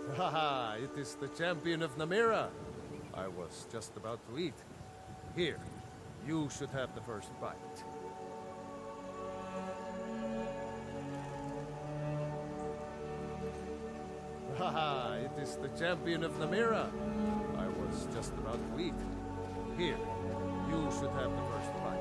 Haha, it is the champion of Namira. I was just about to eat. Here, you should have the first bite. Haha, it is the champion of Namira. I was just about to eat. Here, you should have the first bite.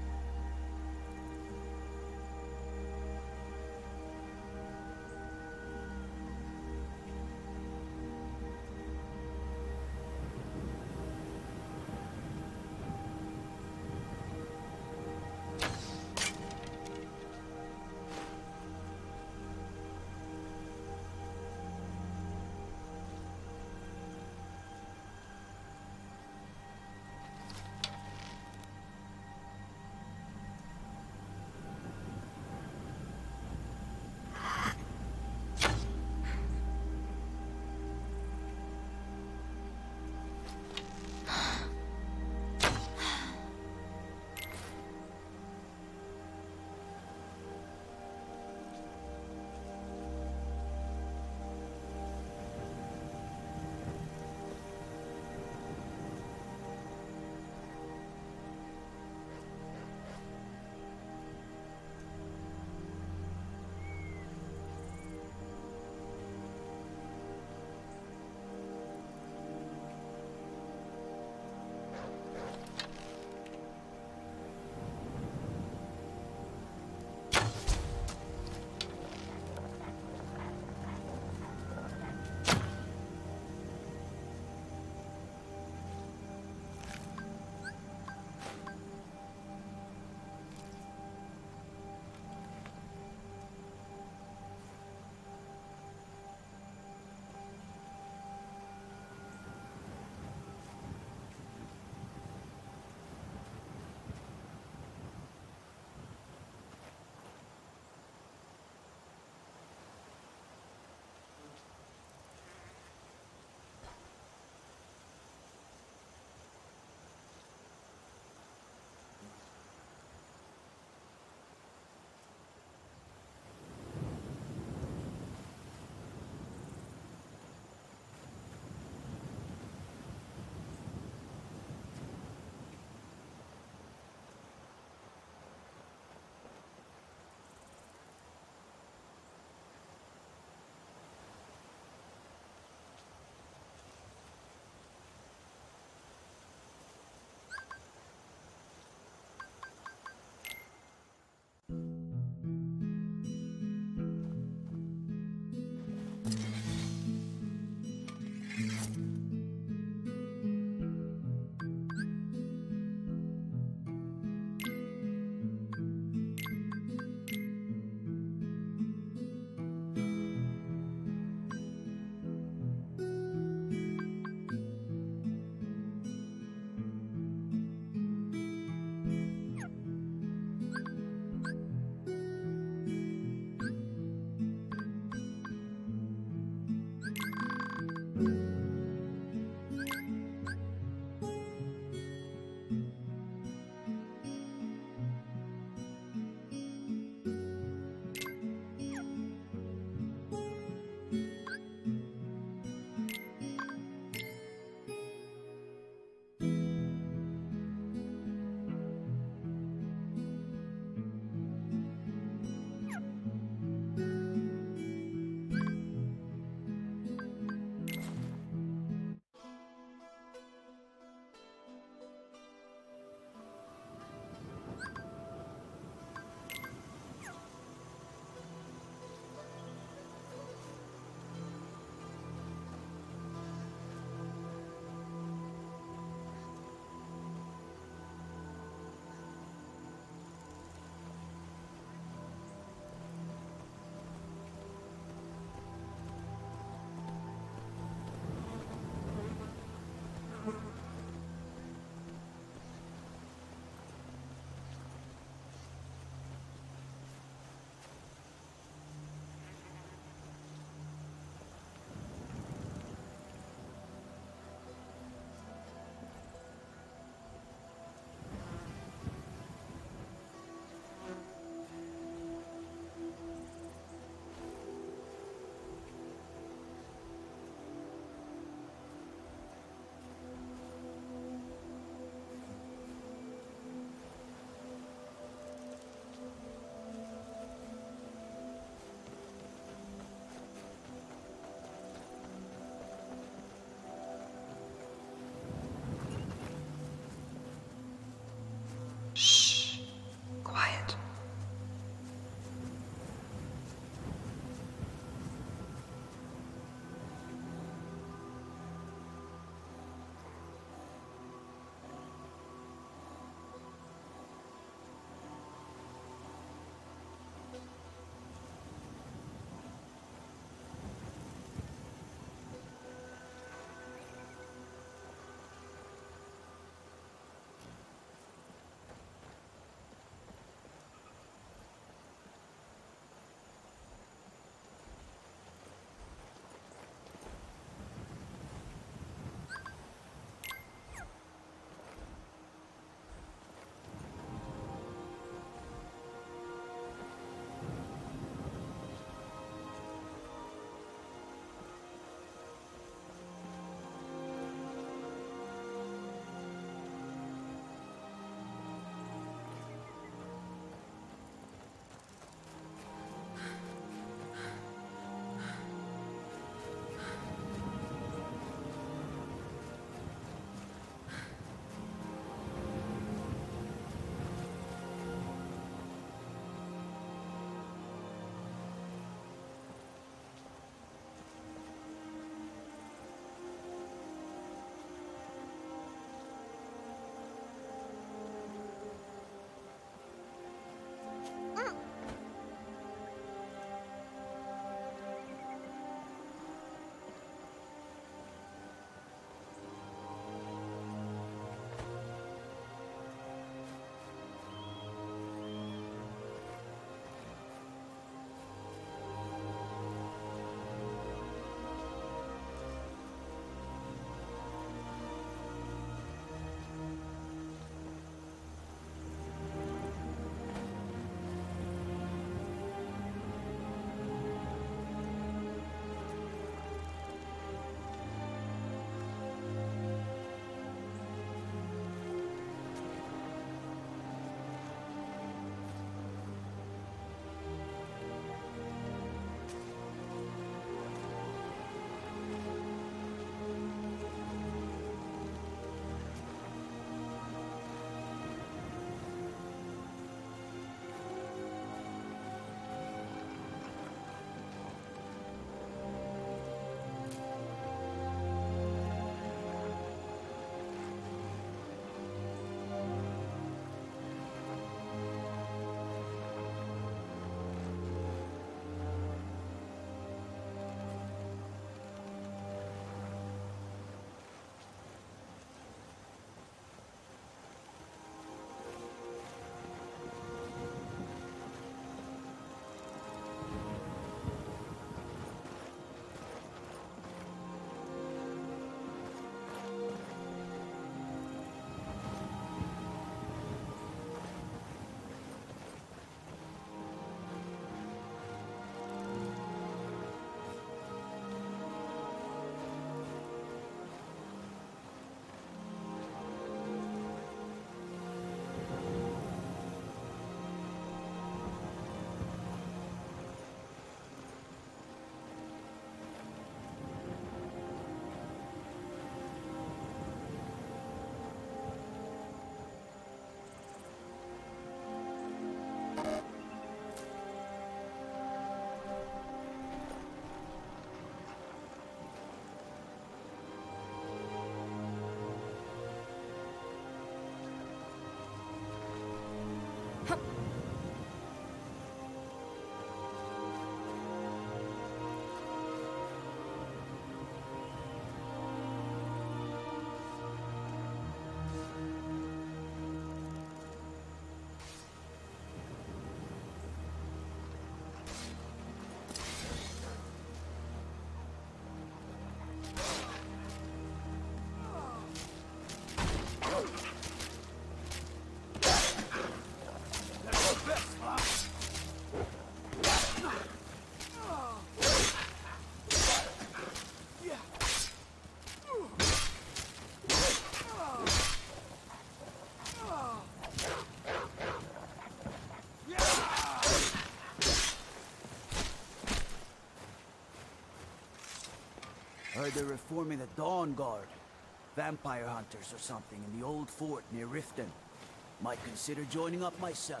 Heard they're reforming the Dawn Guard. Vampire hunters or something in the old fort near Riften. Might consider joining up myself.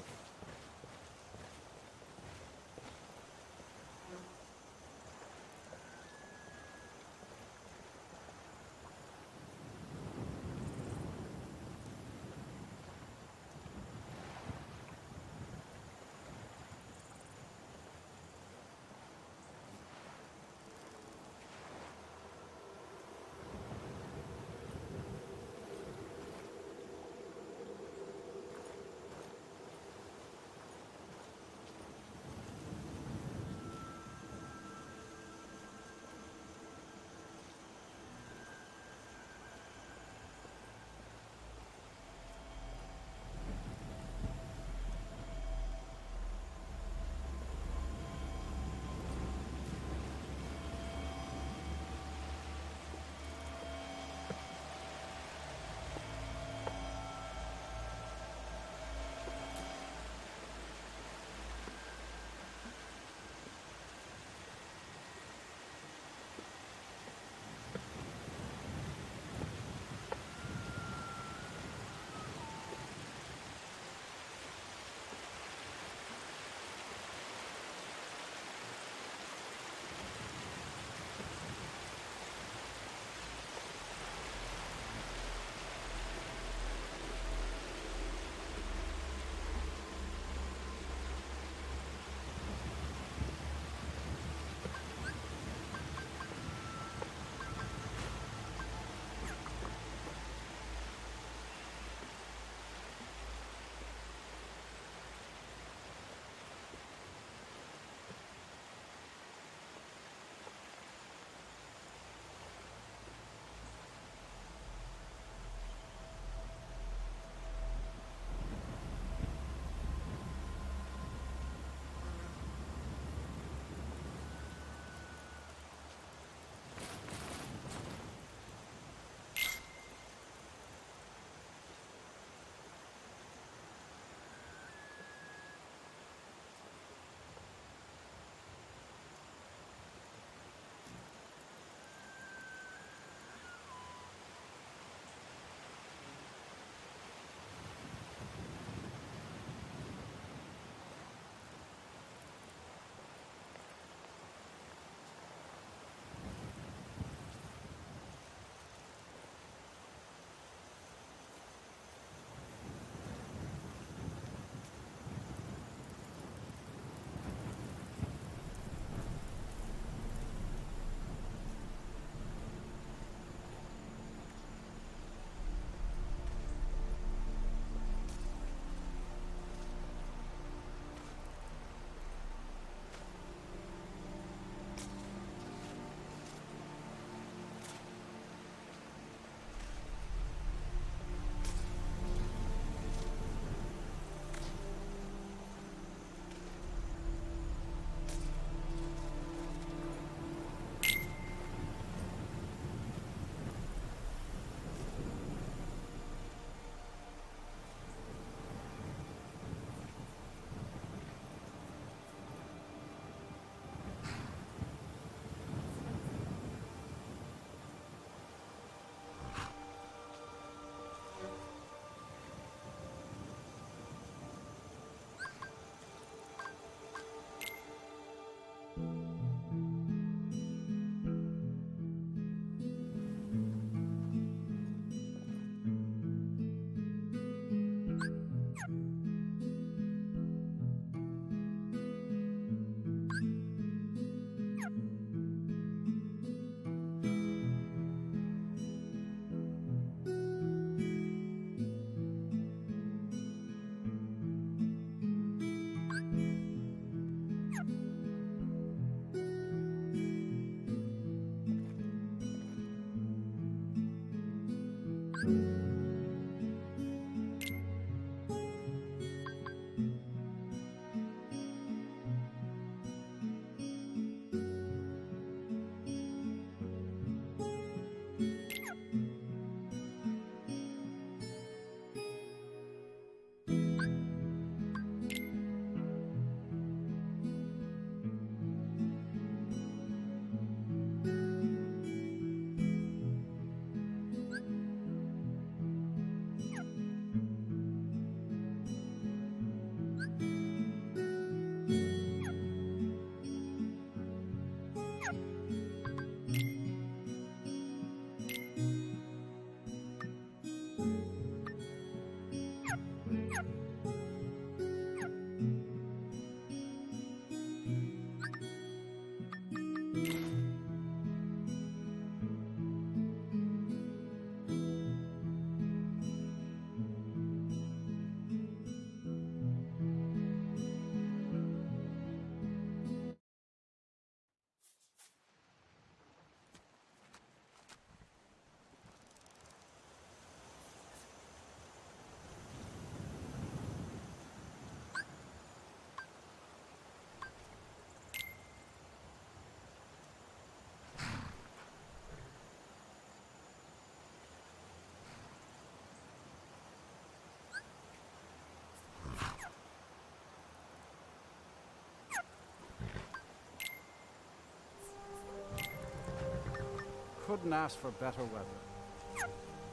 Couldn't ask for better weather.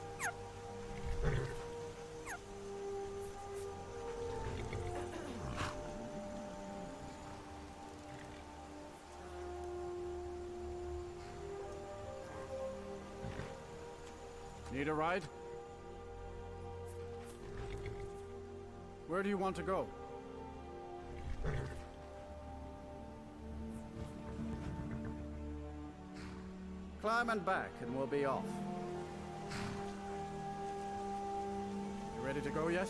Need a ride? Where do you want to go? Climb and back and we'll be off. You ready to go yet?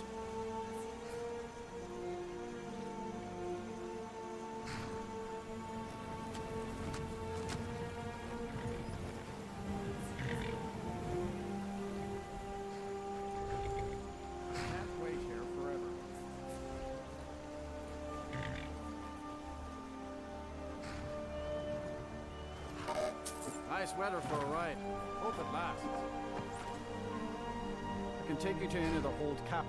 Nice weather for a ride. Hope it lasts. I can take you to any of the hold cap.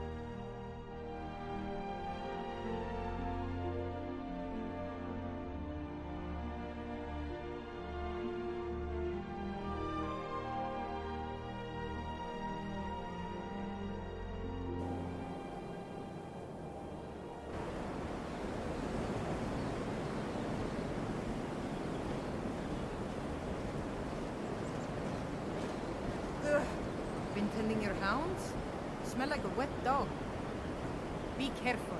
Been tending your hounds? Smell like a wet dog. Be careful.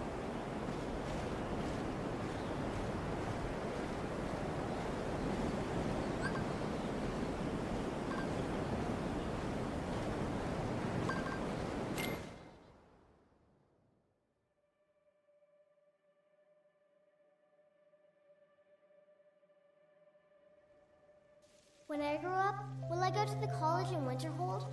When I grow up, will I go to the college in Winterhold?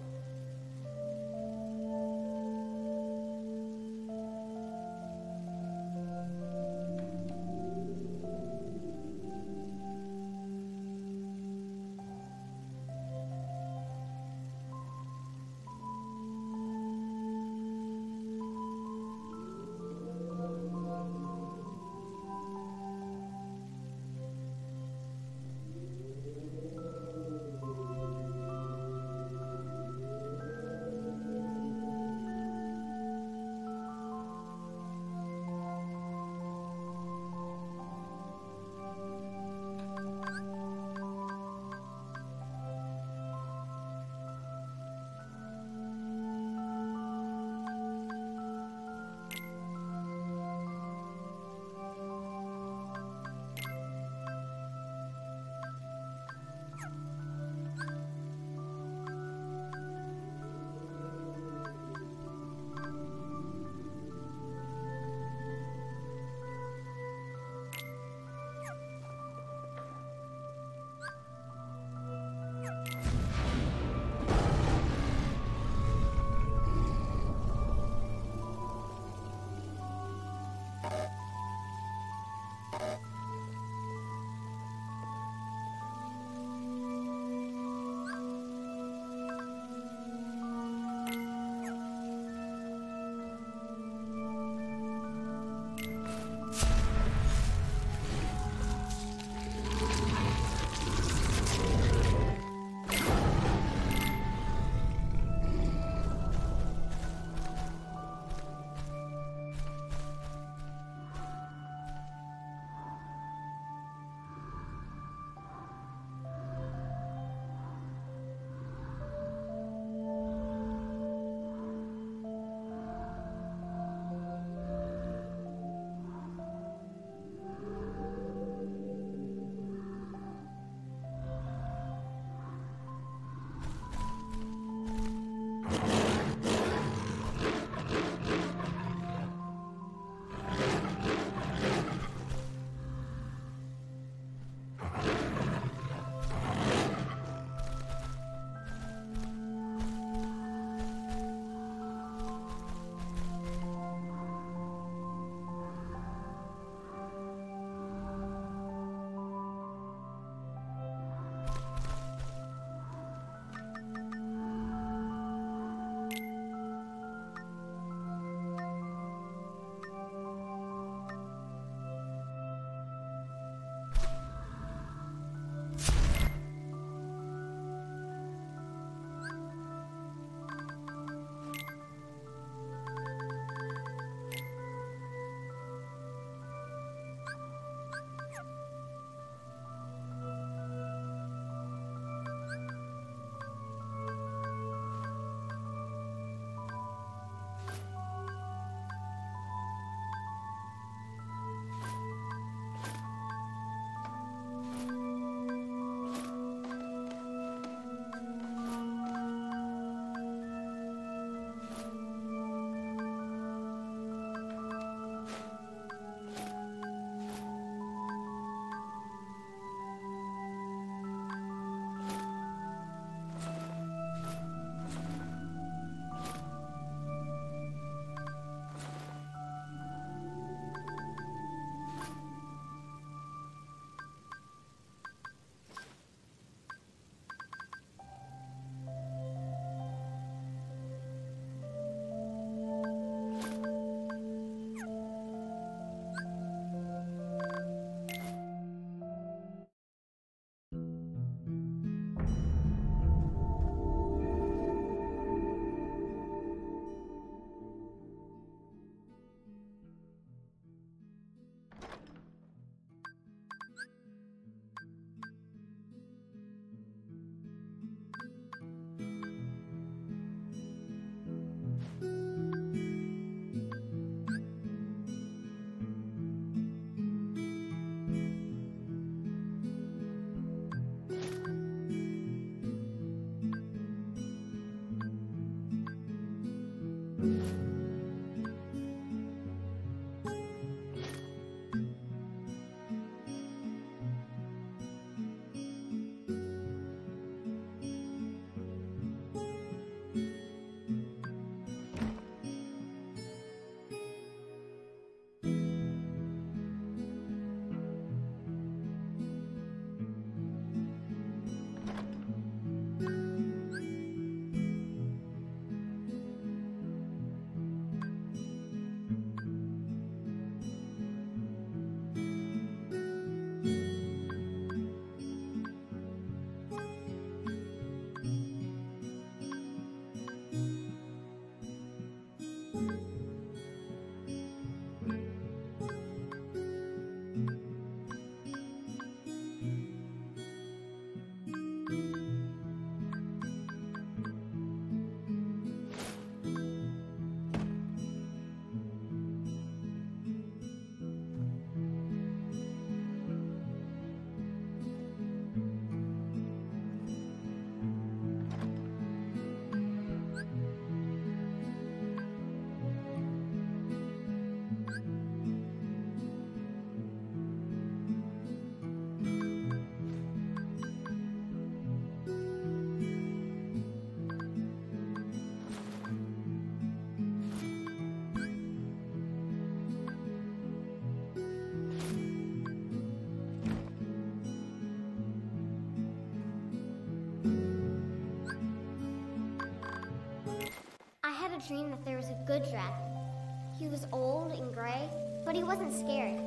a dream that there was a good dragon. He was old and gray, but he wasn't scared.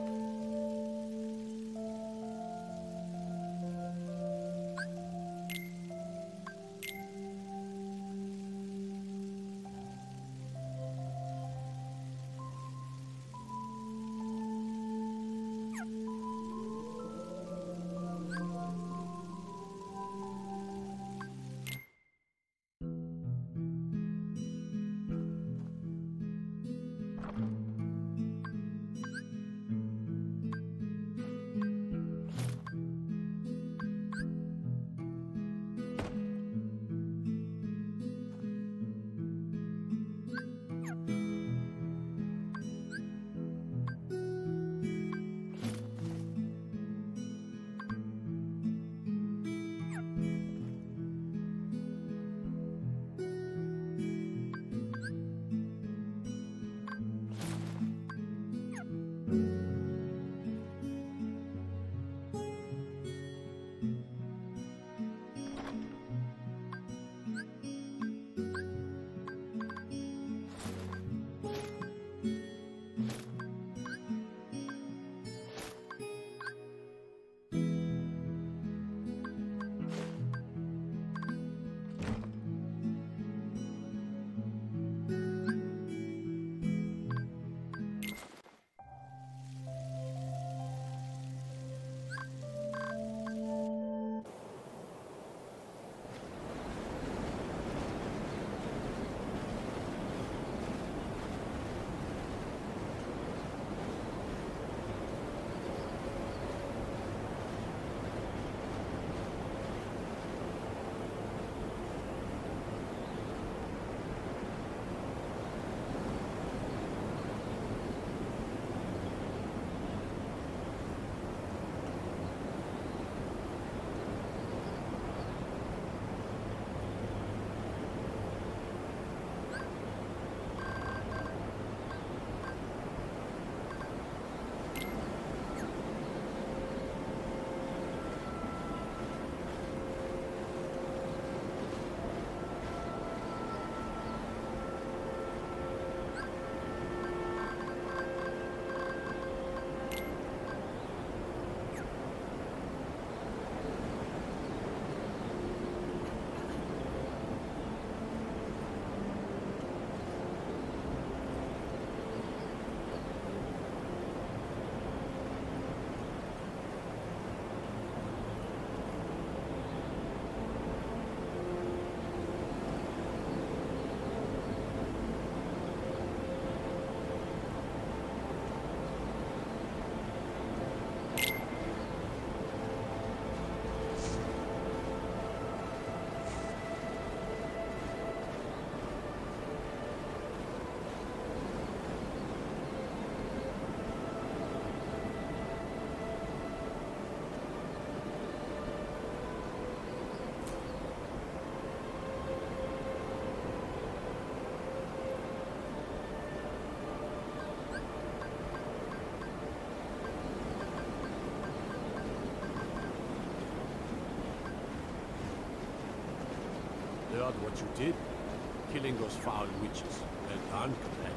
Heard what you did? Killing those foul witches. Well done, companion.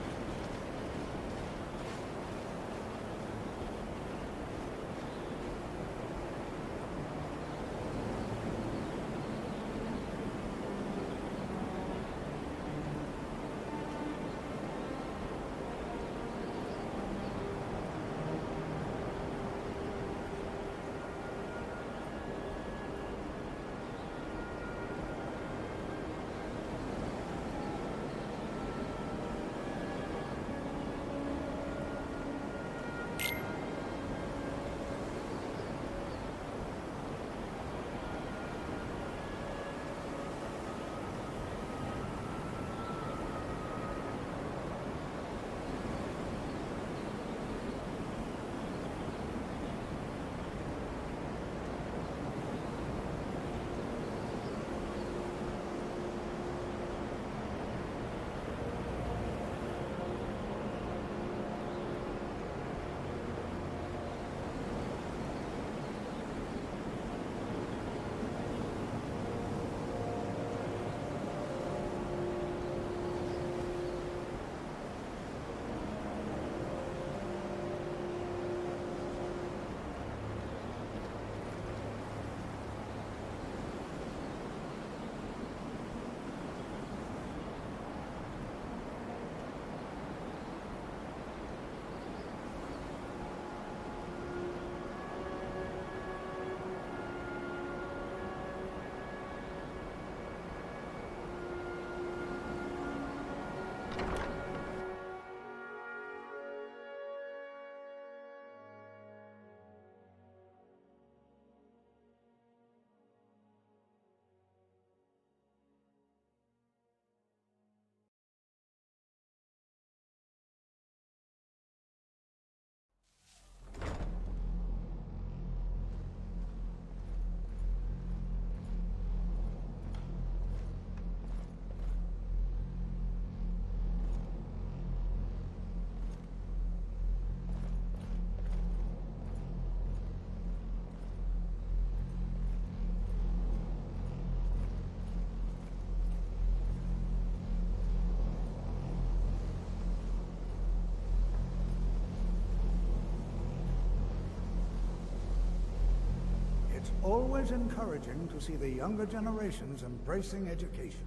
always encouraging to see the younger generations embracing education.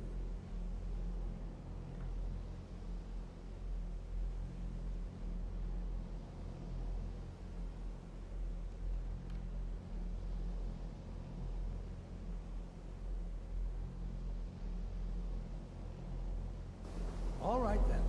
All right then.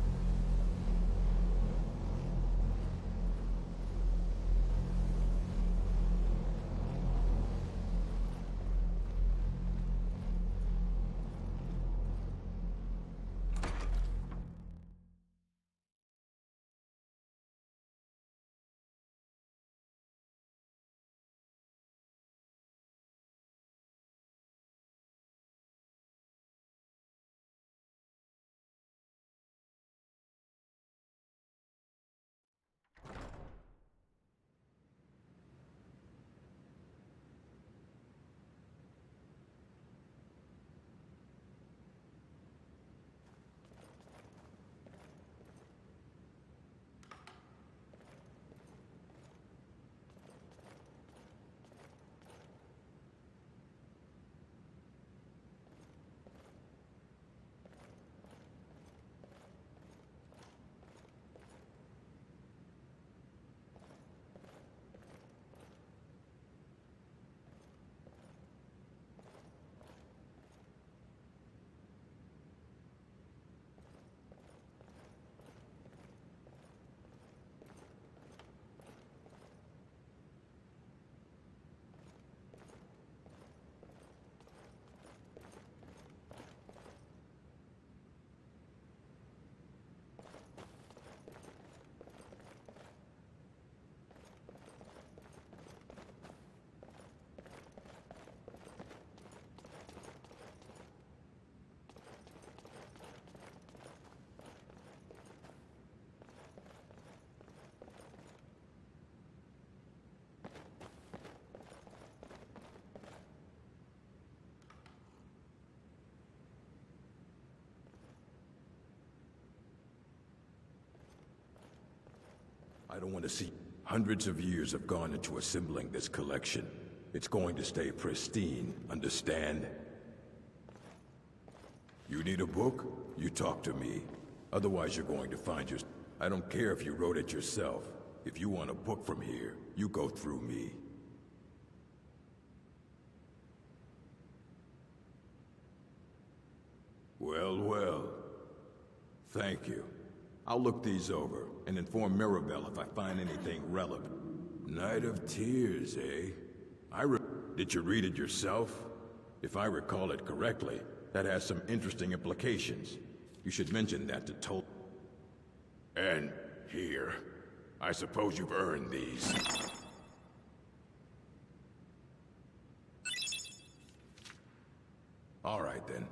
I don't want to see. Hundreds of years have gone into assembling this collection. It's going to stay pristine, understand? You need a book? You talk to me. Otherwise you're going to find your... I don't care if you wrote it yourself. If you want a book from here, you go through me. Well, well. Thank you. I'll look these over and inform Mirabelle if I find anything relevant. Night of Tears, eh? Did you read it yourself? If I recall it correctly, that has some interesting implications. You should mention that to Tol... And here. I suppose you've earned these. All right, then.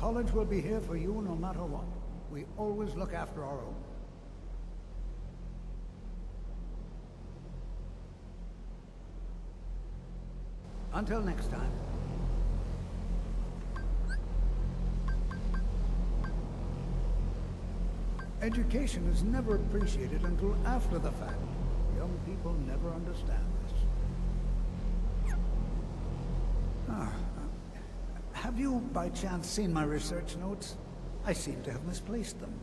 college will be here for you no matter what. We always look after our own. Until next time. Education is never appreciated until after the fact. Young people never understand this. Have you, by chance, seen my research notes? I seem to have misplaced them.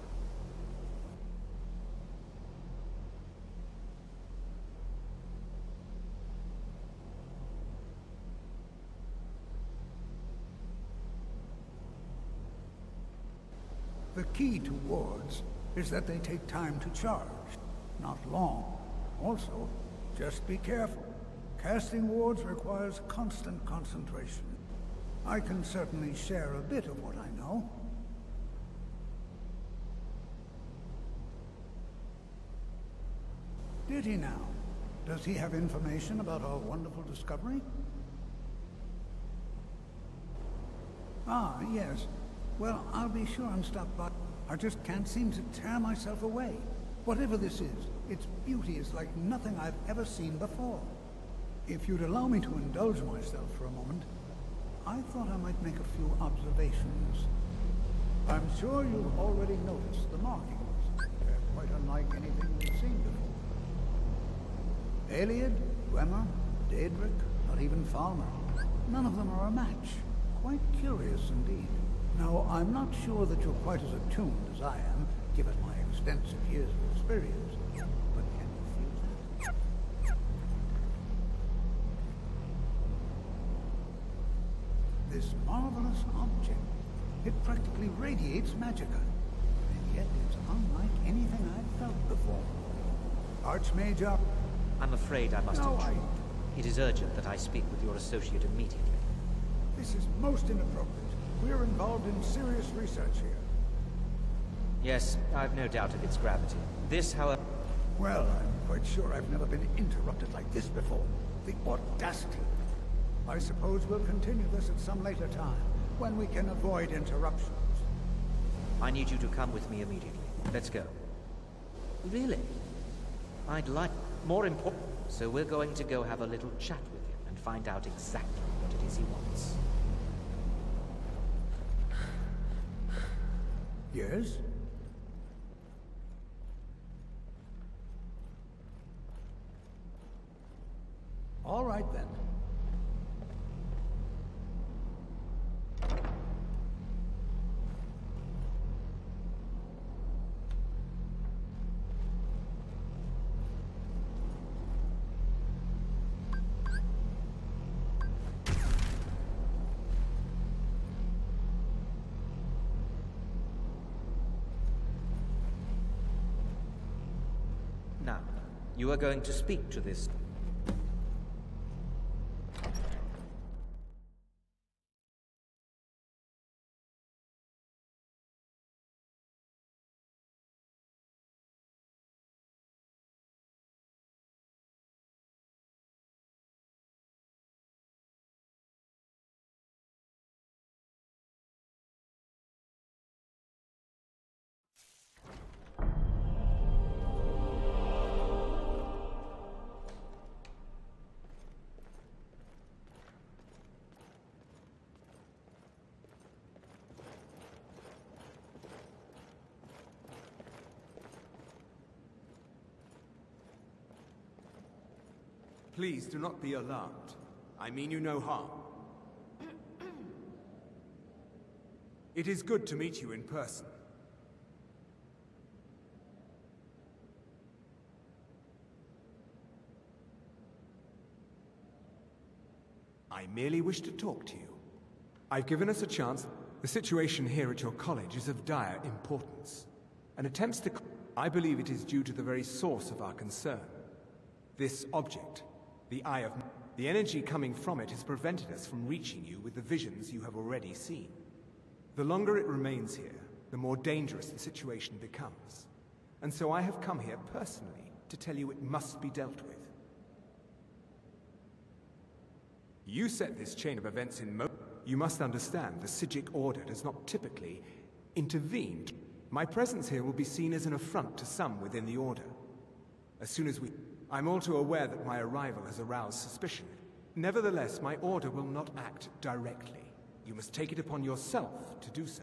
The key to wards is that they take time to charge, not long. Also, just be careful. Casting wards requires constant concentration. I can certainly share a bit of what I know. Did he now? Does he have information about our wonderful discovery? Ah, yes. Well, I'll be sure and stop by. I just can't seem to tear myself away. Whatever this is, its beauty is like nothing I've ever seen before. If you'd allow me to indulge myself for a moment, I thought I might make a few observations. I'm sure you've already noticed the markings. They're quite unlike anything we've seen before. Aliad, Dwemer, Daedric, not even Falmer. None of them are a match. Quite curious indeed. Now, I'm not sure that you're quite as attuned as I am, given my extensive years of experience. But can you feel that? This marvelous object, it practically radiates magicka. And yet it's unlike anything I've felt before. Archmage up. I'm afraid I must intrude. It is urgent that I speak with your associate immediately. This is most inappropriate. We're involved in serious research here. Yes, I've no doubt of its gravity. This, however... Well, I'm quite sure I've never been interrupted like this before. The audacity. I suppose we'll continue this at some later time, when we can avoid interruptions. I need you to come with me immediately. Let's go. Really? I'd like... More important... So we're going to go have a little chat with him and find out exactly what it is he wants. Yes? All right then. Now, you are going to speak to this... Please do not be alarmed. I mean you no harm. It is good to meet you in person. I merely wish to talk to you. I've given us a chance. The situation here at your college is of dire importance. And attempts to... I believe it is due to the very source of our concern. This object. The Eye of... The energy coming from it has prevented us from reaching you with the visions you have already seen. The longer it remains here, the more dangerous the situation becomes. And so I have come here personally to tell you it must be dealt with. You set this chain of events in motion. You must understand, the Psijic Order does not typically intervene. My presence here will be seen as an affront to some within the Order. As soon as I'm all too aware that my arrival has aroused suspicion. Nevertheless, my Order will not act directly. You must take it upon yourself to do so.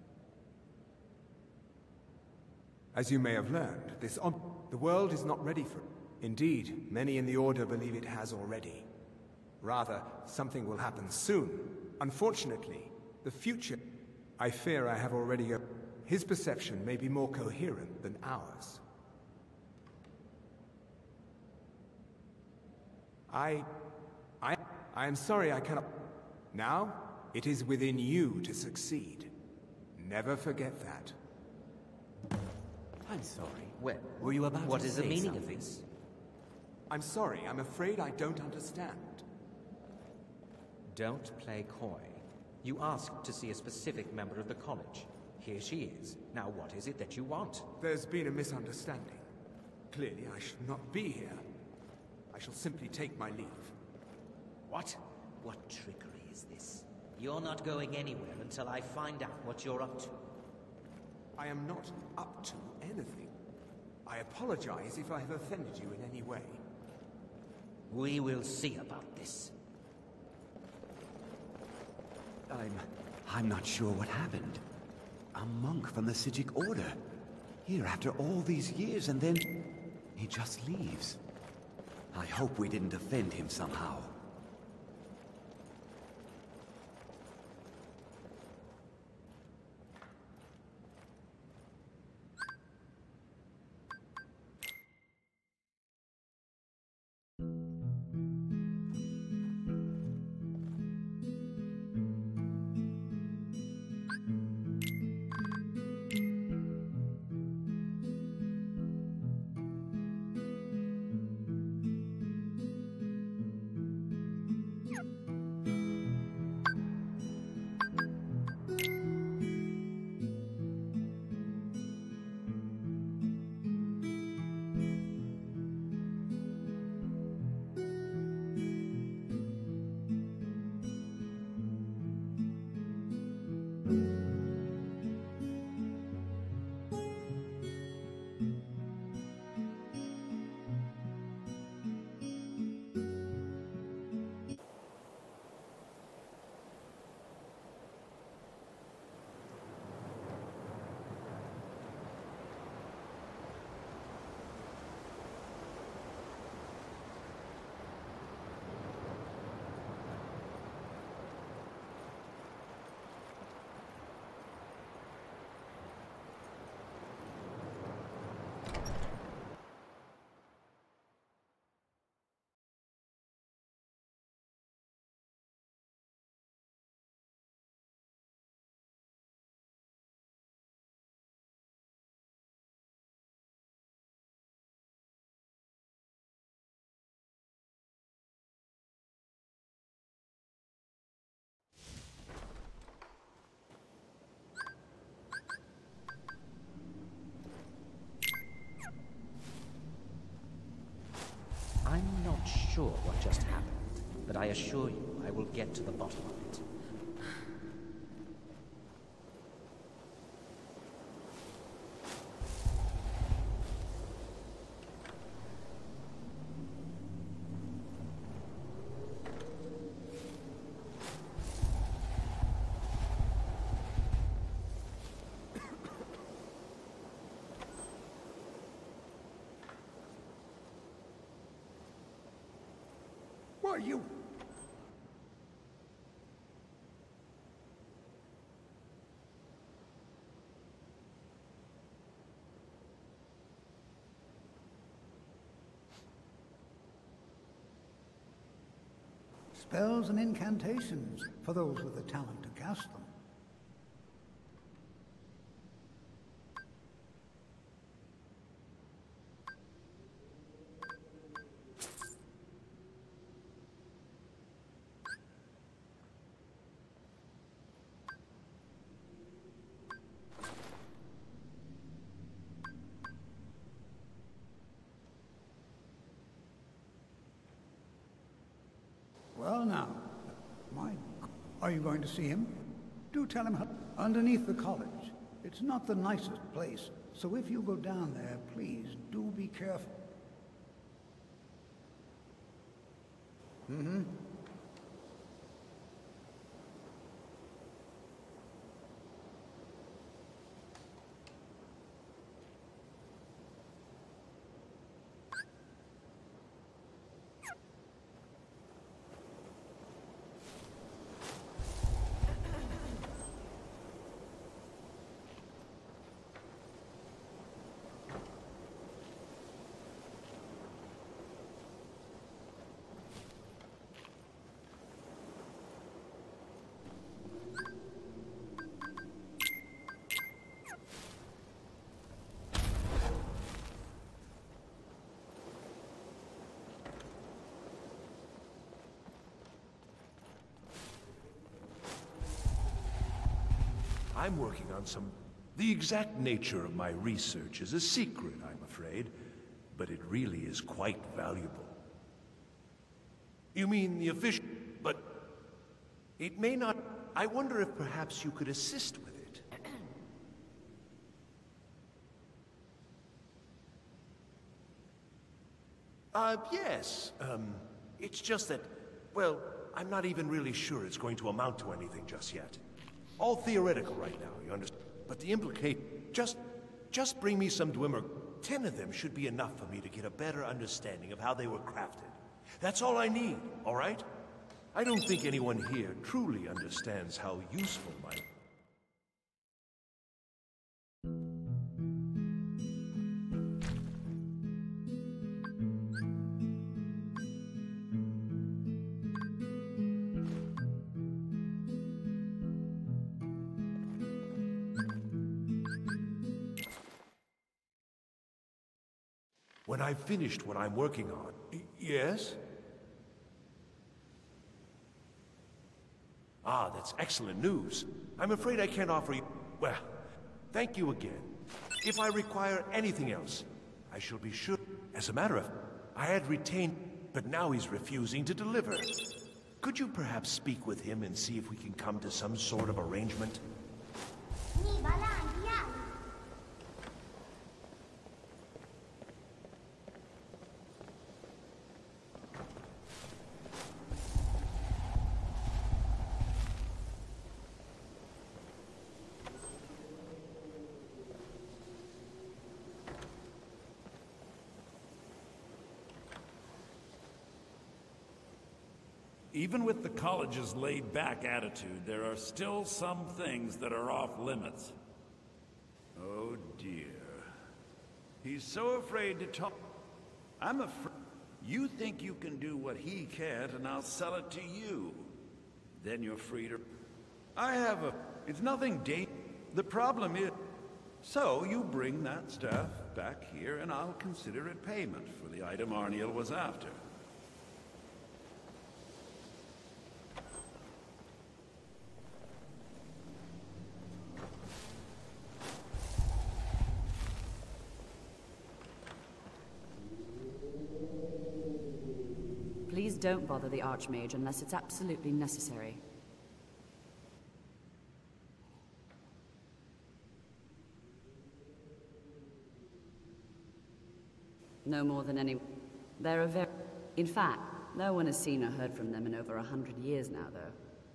As you may have learned, the world is not ready for it. Indeed, many in the Order believe it has already. Rather, something will happen soon. Unfortunately, the future... I fear I have already... His perception may be more coherent than ours. I am sorry I cannot... Now, it is within you to succeed. Never forget that. I'm sorry. Well, were you about what to is the say meaning something? of this? I'm sorry, I'm afraid I don't understand. Don't play coy. You asked to see a specific member of the college. Here she is. Now what is it that you want? There's been a misunderstanding. Clearly I should not be here. I shall simply take my leave. What? What trickery is this? You're not going anywhere until I find out what you're up to. I am not up to anything. I apologize if I have offended you in any way. We will see about this. I'm not sure what happened. A monk from the Psijic Order. Here after all these years, and then he just leaves. I hope we didn't offend him somehow. I'm not sure what just happened, but I assure you I will get to the bottom of it. Why, you... Spells and incantations for those with the talent to cast them. Well now, my... Are you going to see him? Do tell him underneath the college. It's not the nicest place, so if you go down there, please do be careful. Mm-hmm. I'm working on some... The exact nature of my research is a secret, I'm afraid, but it really is quite valuable. You mean the official... But it may not... I wonder if perhaps you could assist with it. Yes. It's just that, well, I'm not even really sure it's going to amount to anything just yet. All theoretical right now, you understand? But the implicate... Just bring me some Dwemer. 10 of them should be enough for me to get a better understanding of how they were crafted. That's all I need, all right? I don't think anyone here truly understands how useful my... When I've finished what I'm working on... Yes? Ah, that's excellent news. I'm afraid I can't offer you... Well, thank you again. If I require anything else, I shall be sure... As a matter of... I had retained... But now he's refusing to deliver. Could you perhaps speak with him and see if we can come to some sort of arrangement? Even with the college's laid-back attitude, there are still some things that are off limits. Oh dear. He's so afraid to talk. I'm afraid. You think you can do what he can't, and I'll sell it to you. Then you're free to... It's nothing The problem is... So you bring that stuff back here, and I'll consider it payment for the item Arniel was after. Please don't bother the Archmage unless it's absolutely necessary. No more than any... They're a very... In fact, no one has seen or heard from them in over 100 years now, though.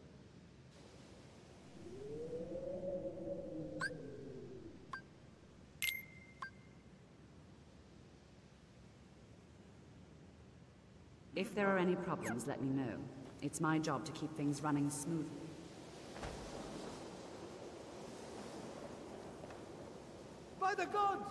If there are any problems, let me know. It's my job to keep things running smoothly. By the gods!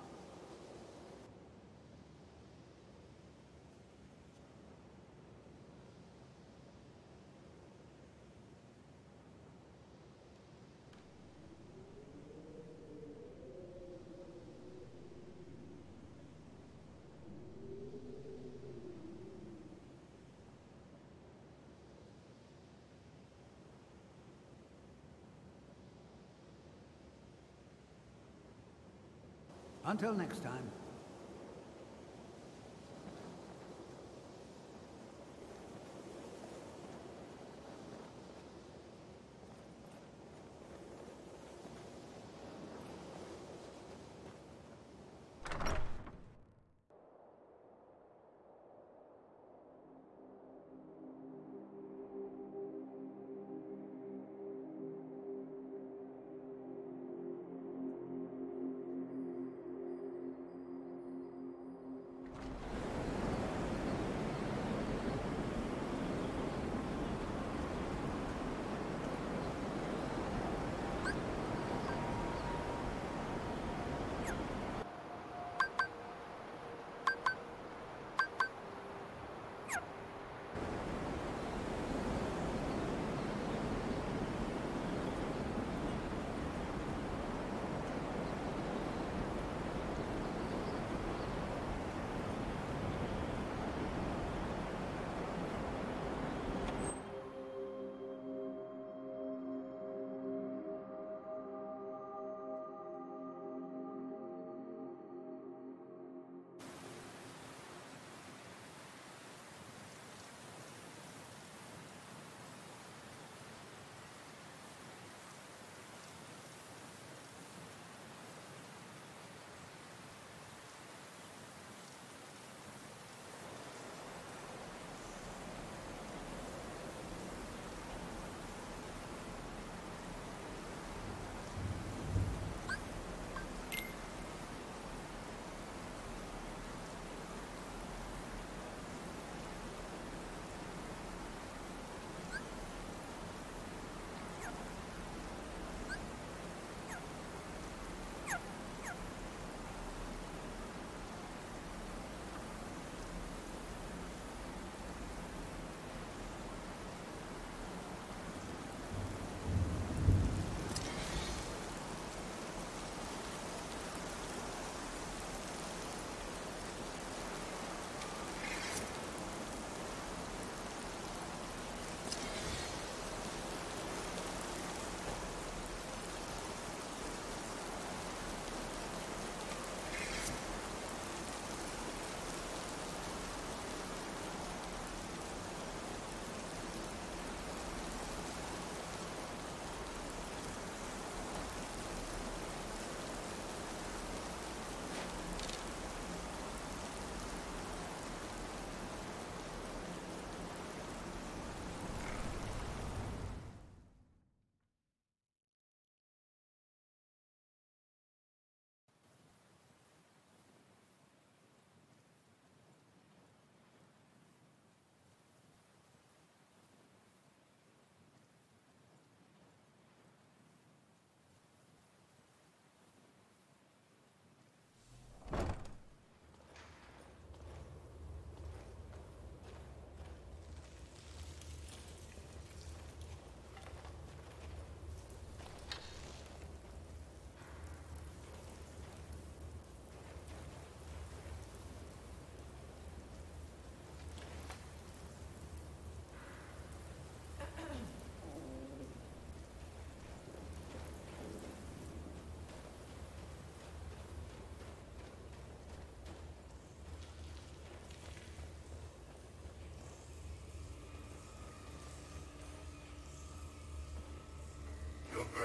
Until next time.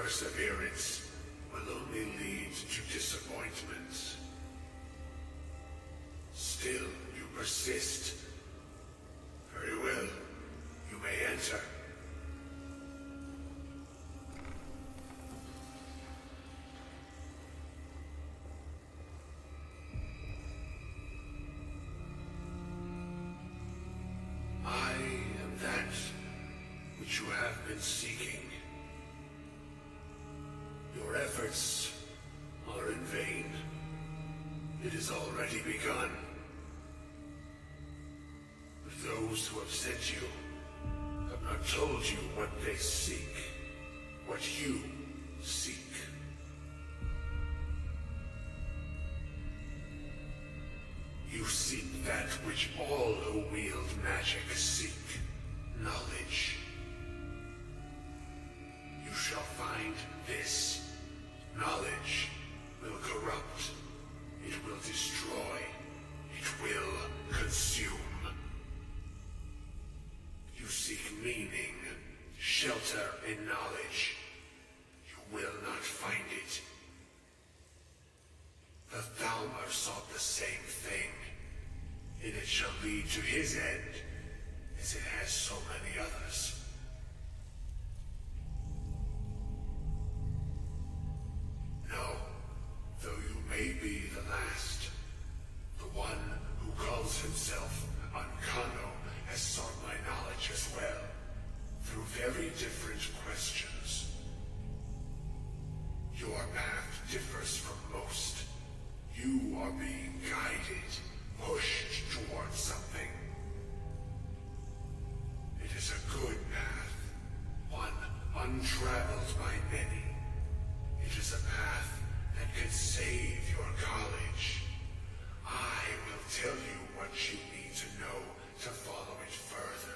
perseverance will only lead to disappointments. Still, you persist. Very well. You may enter. I am that which you have been seeking. Your efforts are in vain. It has already begun. But those who have sent you have not told you what they seek, what you seek. You seek that which all who wield magic seek, knowledge. You shall find this. Knowledge will corrupt. It will destroy. It will consume. You seek meaning, shelter in knowledge. You will not find it. The Thalmor sought the same thing, and it shall lead to his end, as it has so many others. No, though you may be the last, the one who calls himself Unkano has sought my knowledge as well, through very different questions. Your path differs from most. You are being guided, pushed towards something. It is a good path, one untraveled by many. It is a path that can save your college. I will tell you what you need to know to follow it further.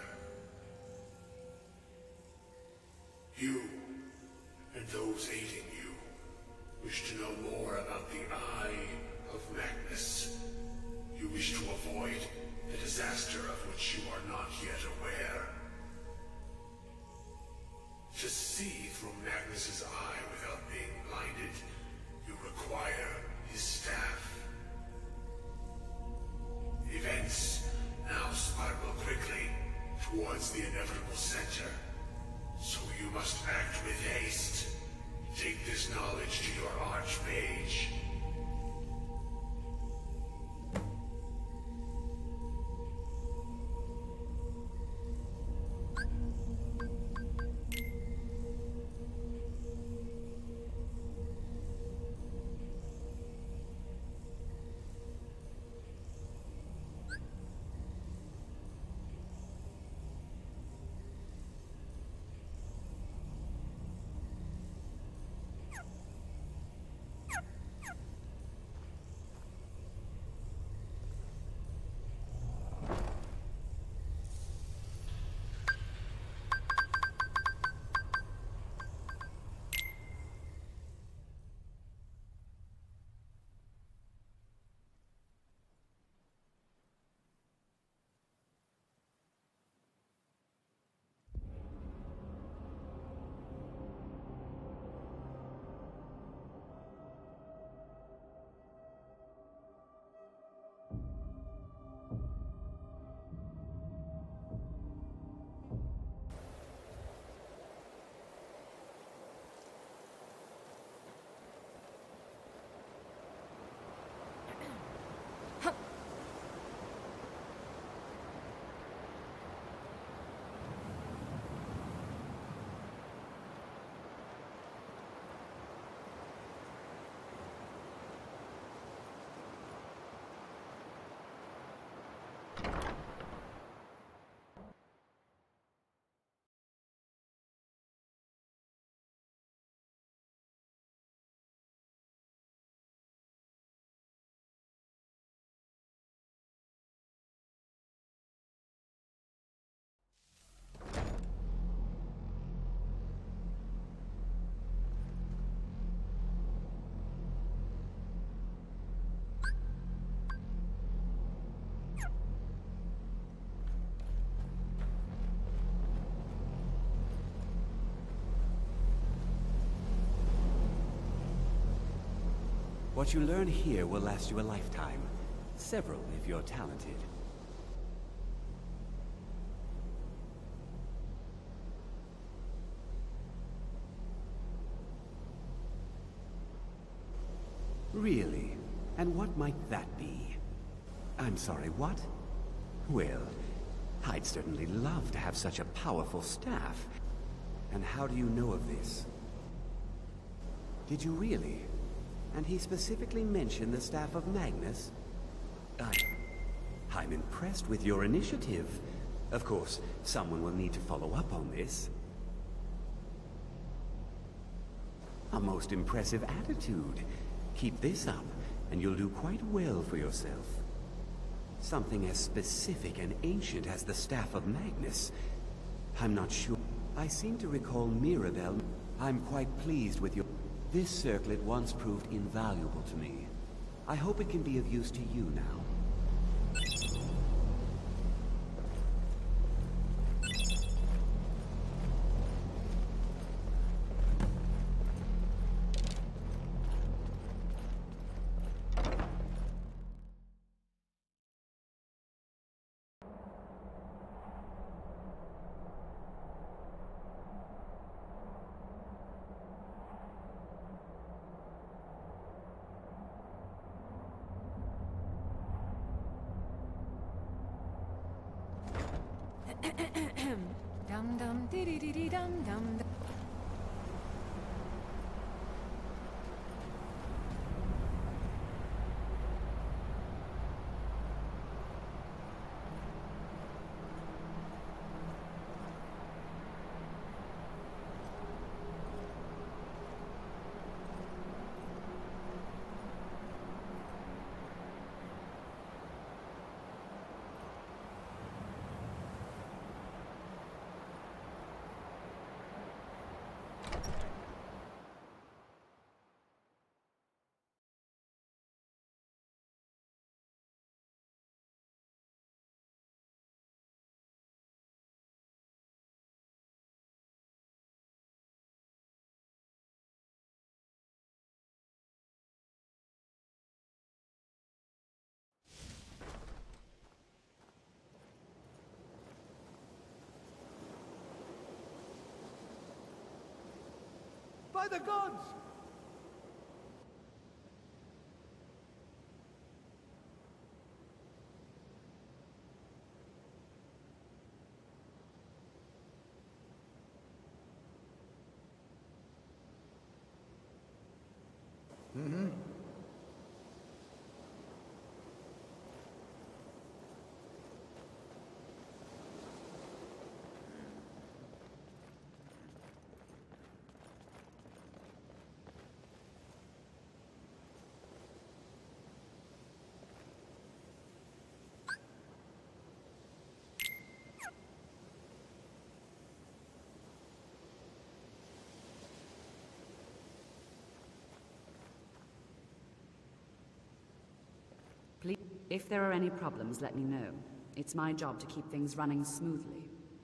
You, and those aiding you, wish to know more about the Eye of Magnus. You wish to avoid the disaster of which you are not yet aware. To see through Magnus's eye without being blinded, you require his staff. Events now spiral quickly towards the inevitable center, so you must act with haste. Take this knowledge to your archmage. What you learn here will last you a lifetime. Several, if you're talented. Really? And what might that be? I'm sorry, what? Well, I'd certainly love to have such a powerful staff. And how do you know of this? Did you really? And he specifically mentioned the staff of Magnus? I'm impressed with your initiative. Of course, someone will need to follow up on this. A most impressive attitude. Keep this up, and you'll do quite well for yourself. Something as specific and ancient as the Staff of Magnus. I'm not sure. I seem to recall Mirabelle. I'm quite pleased with your... This circlet once proved invaluable to me. I hope it can be of use to you now. Dum dum dee dee dee dee dum dum. By the gods! Mm-hmm. Please, if there are any problems, let me know. It's my job to keep things running smoothly.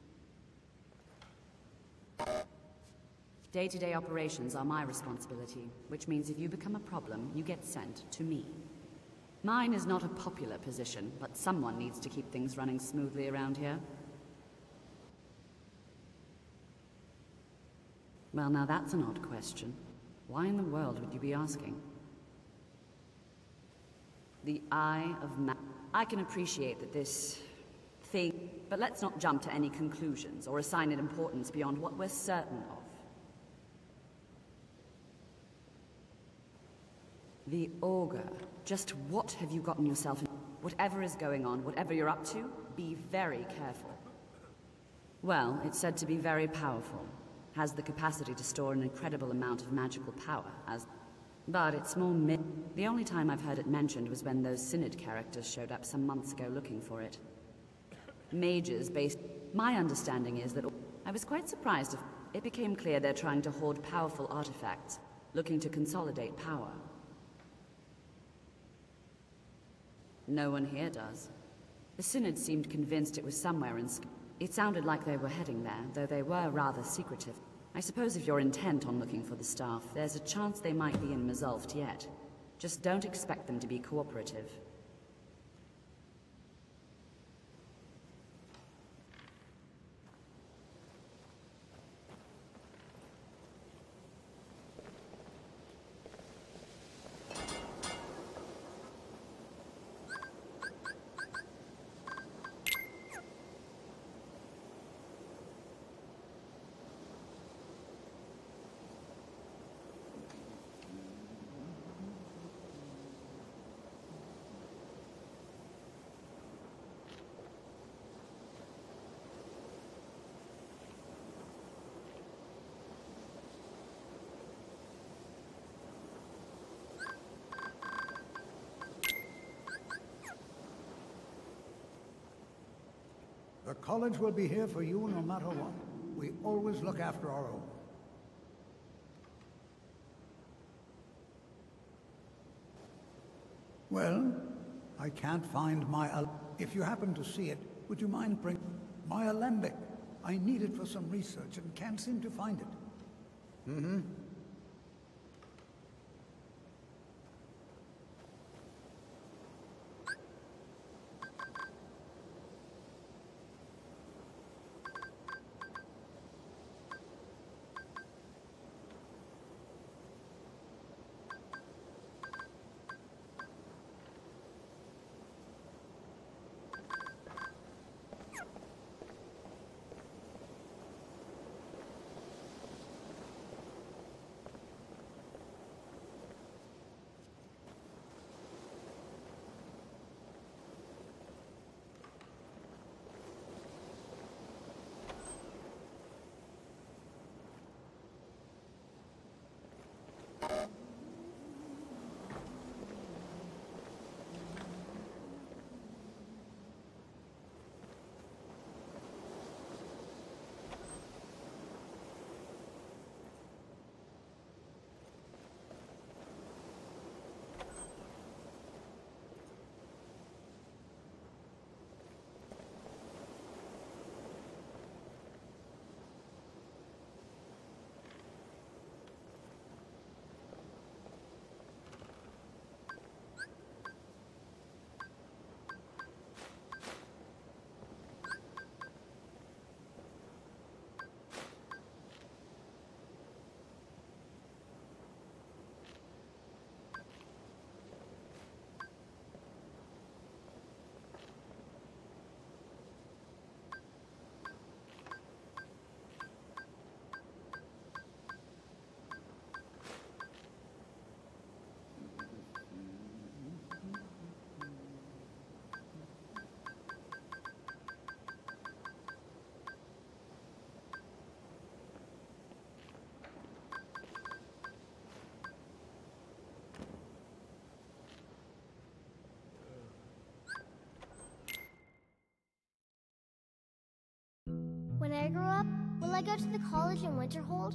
Day-to-day operations are my responsibility, which means if you become a problem, you get sent to me. Mine is not a popular position, but someone needs to keep things running smoothly around here. Well, now that's an odd question. Why in the world would you be asking? The Eye of Man. I can appreciate that this thing, but let's not jump to any conclusions or assign it importance beyond what we're certain of. The Augur. Just what have you gotten yourself in? Whatever is going on, whatever you're up to, be very careful. Well, it's said to be very powerful. Has the capacity to store an incredible amount of magical power, but it's more the only time I've heard it mentioned was when those Synod characters showed up some months ago looking for it. Mages based... My understanding is that... I was quite surprised if it became clear they're trying to hoard powerful artifacts, looking to consolidate power. No one here does. The Synod seemed convinced it was somewhere in It sounded like they were heading there, though they were rather secretive. I suppose if you're intent on looking for the staff, there's a chance they might be in Mazulft yet. Just don't expect them to be cooperative. The college will be here for you no matter what. We always look after our own. Well, I can't find my if you happen to see it, would you mind bring my alembic? I need it for some research and can't seem to find it. Mm-hmm. When I grow up, will I go to the college in Winterhold?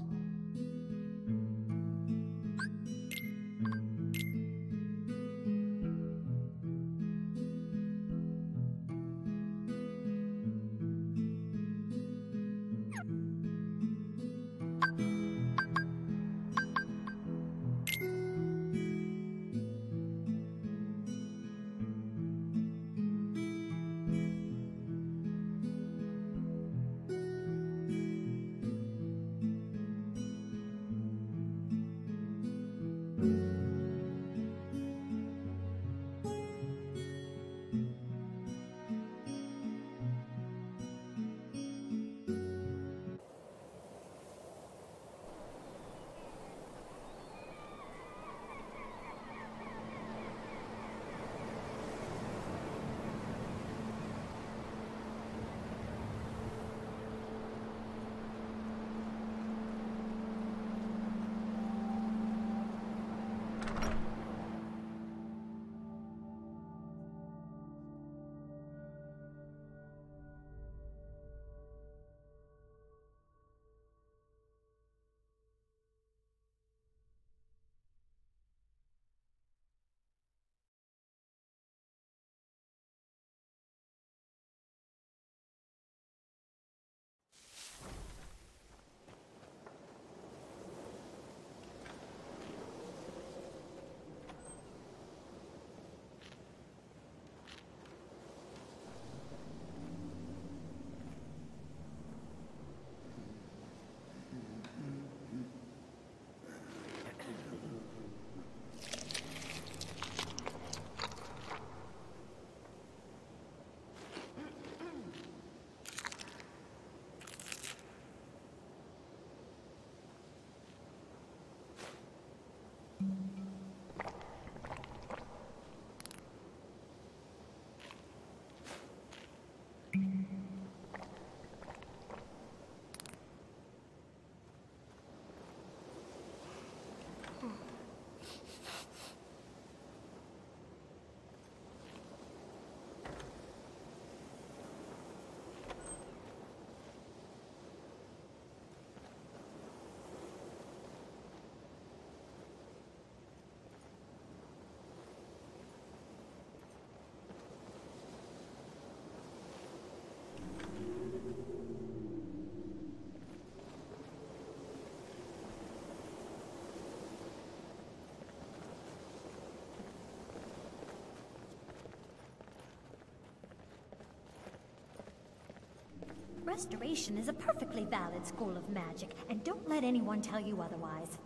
Restoration is a perfectly valid school of magic, and don't let anyone tell you otherwise.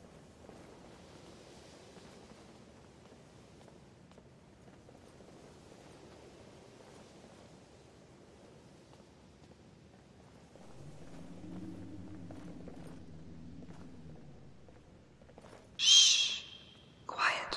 Quiet.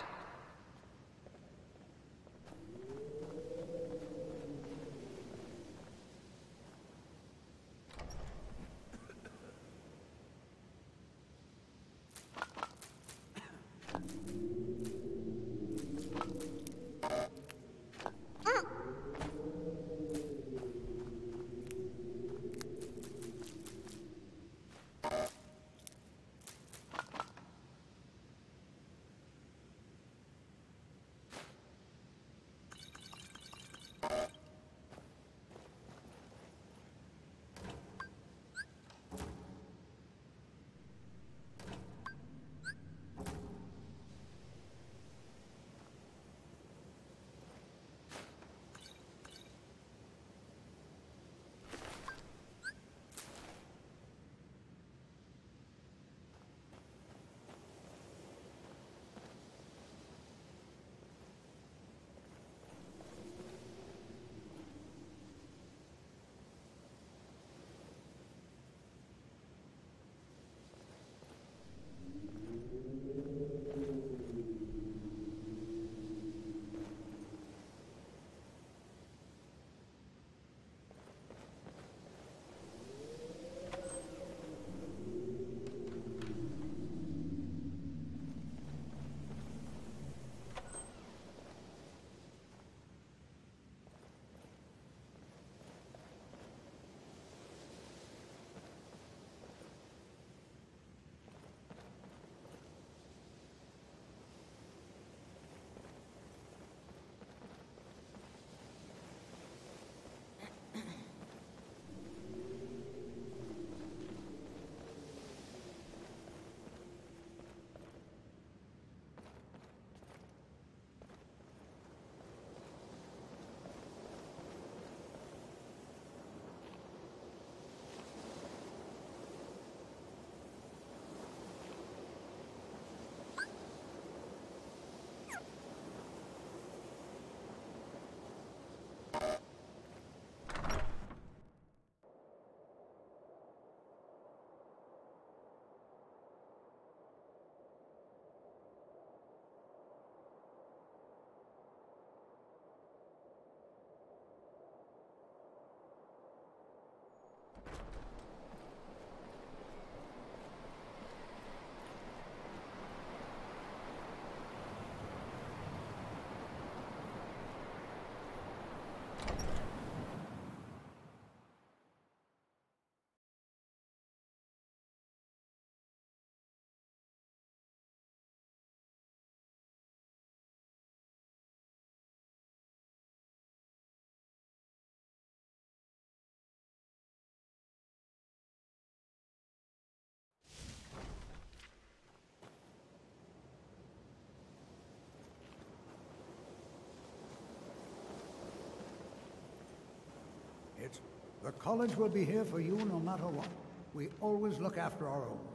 The college will be here for you no matter what. We always look after our own.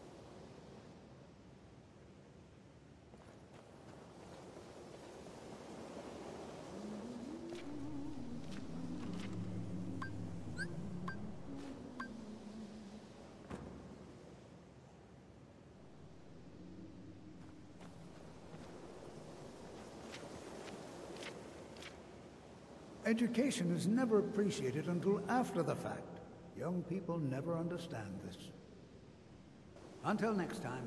Education is never appreciated until after the fact. Young people never understand this. Until next time.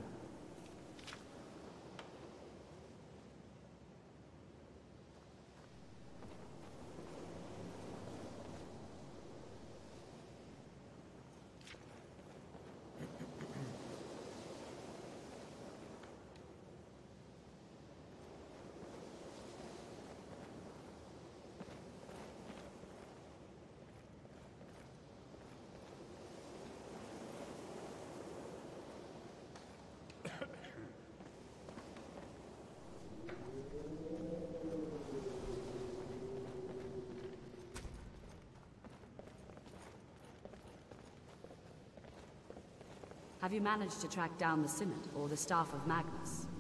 Have you managed to track down the Synod or the staff of Magnus?